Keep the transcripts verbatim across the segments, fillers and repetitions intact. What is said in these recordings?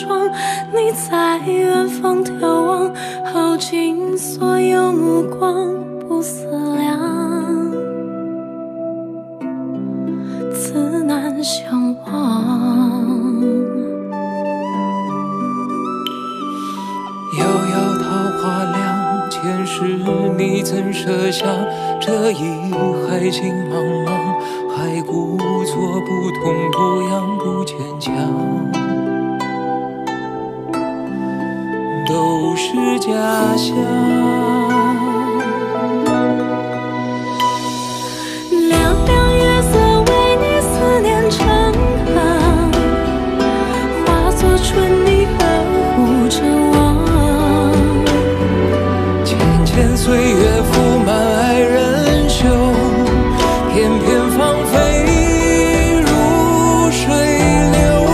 霜，你在远方眺望，耗尽所有目光，不思量，自难相忘。 遥遥桃花凉，前世你怎设下这一海情茫茫？还故作不痛不痒不坚强，都是假象。 凉凉月色为你思念成行，化作春泥呵护着我。 浅浅岁月铺满爱人袖，片片芳菲如水流。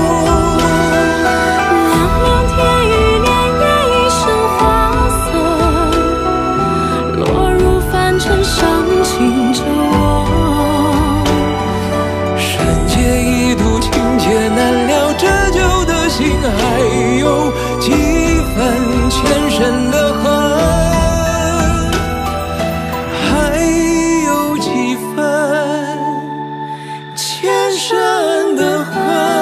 凉凉天与年月一生花色，落入凡尘伤情着我。 山界一度情劫难料，折旧的心还有几分前生的恨，还有几分前生的恨。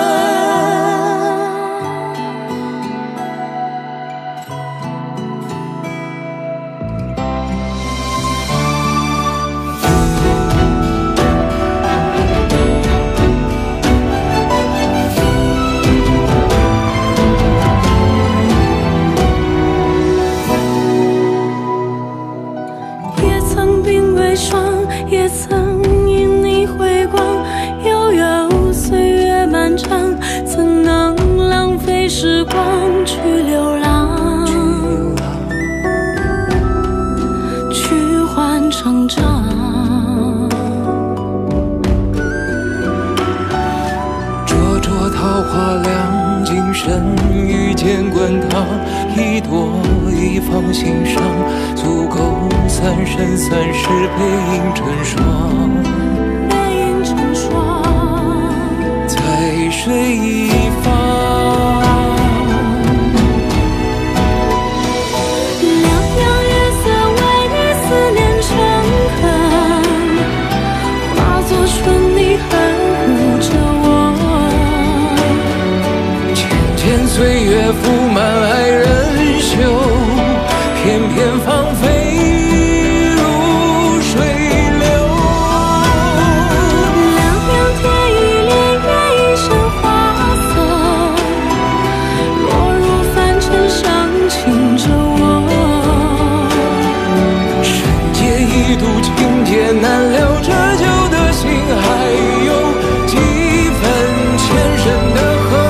也曾鬓微霜，也曾因你回光，悠悠岁月漫长，怎能浪费时光去流浪，去换成长。 灼灼桃花凉，今生遇见滚烫，一朵一放心上，足够三生三世背影成双。 背影成双， 在水一方。 凉凉月色为你思念成河，化作春泥呵护着我。 浅浅岁月铺满爱人袖，片片芳菲如水流。 凉凉天与年月一生花色，落入凡尘伤情着我。 山界一度情劫难料，折旧的心还有几分前生的恨。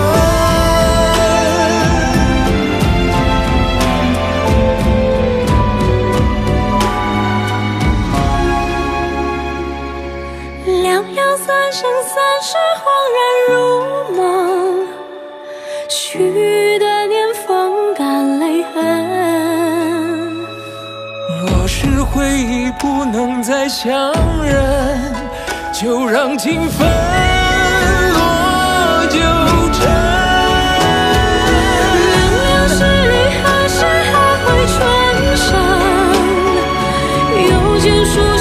凉凉三生三世，恍然如梦，许的年风干泪痕。 若是回忆不能再相认，就让情分落九尘。 凉凉是雨，何时还会春生？又见树